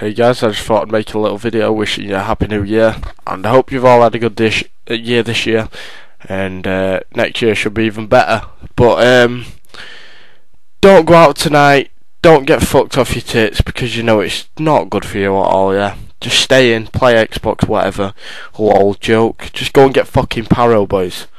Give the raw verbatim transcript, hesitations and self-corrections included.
Hey guys, I just thought I'd make a little video wishing you a happy new year, and I hope you've all had a good dish, uh, year this year, and uh, next year should be even better. But um, don't go out tonight, don't get fucked off your tits, because you know it's not good for you at all, yeah? Just stay in, play Xbox, whatever. Lol, joke. Just go and get fucking paro, boys.